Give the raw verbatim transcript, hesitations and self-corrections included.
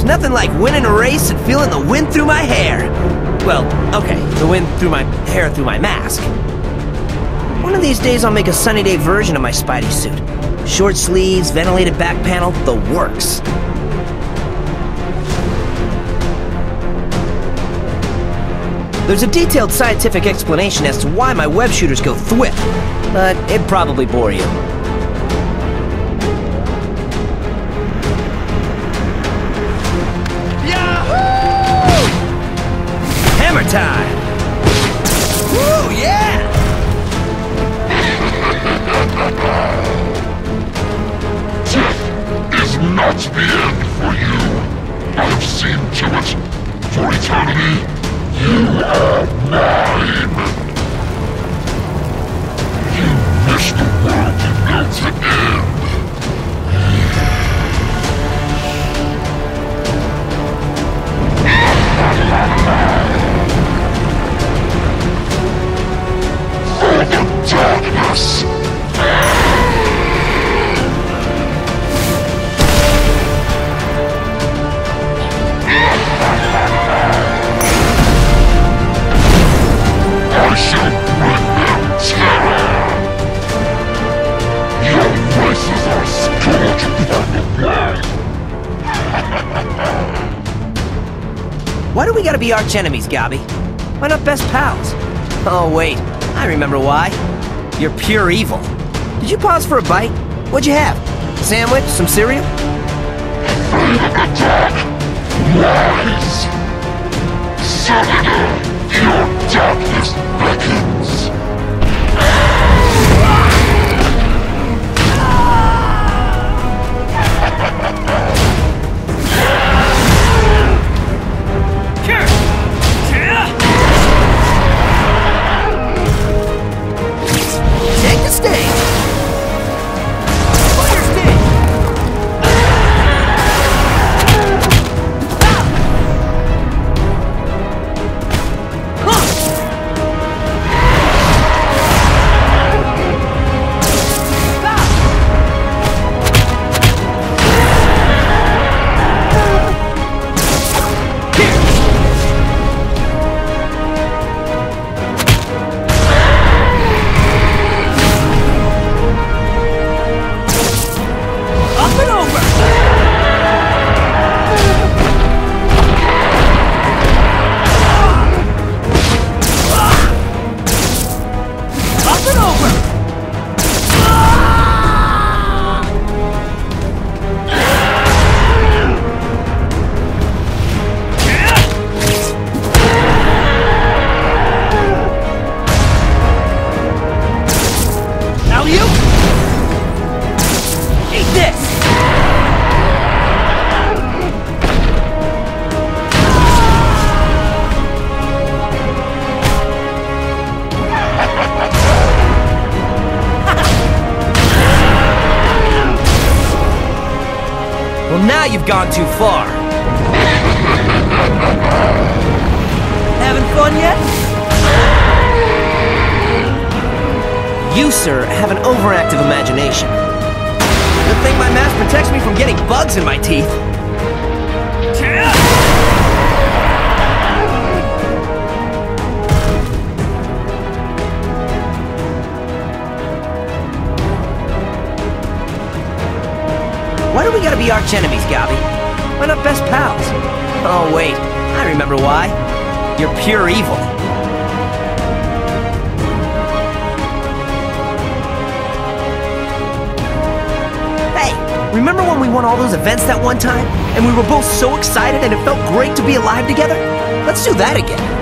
nothing like winning a race and feeling the wind through my hair. Well, okay, the wind through my hair through my mask. One of these days I'll make a sunny day version of my Spidey suit. Short sleeves, ventilated back panel, the works. There's a detailed scientific explanation as to why my web shooters go thwip, but it'd probably bore you. Yahoo! Hammer time! Woo, yeah! Death is not the end for you. I have seen to it. For eternity, you are mine. You wish the world you built to end. For the darkness. I shall bring them terror! Your races are scourged upon the world! Why do we gotta be arch enemies, Gobby? Why not best pals? Oh wait, I remember why. You're pure evil. Did you pause for a bite? What'd you have? A sandwich? Some cereal? Afraid of the dark! Rise! Summoner! Your darkness beckons! Take the stage! Fire stage! Well, now you've gone too far. Having fun yet? You, sir, have an overactive imagination. Good thing my mask protects me from getting bugs in my teeth. Why do we gotta be arch enemies, Gobby? Why not best pals? Oh wait, I remember why. You're pure evil. Hey, remember when we won all those events that one time? And we were both so excited and it felt great to be alive together? Let's do that again.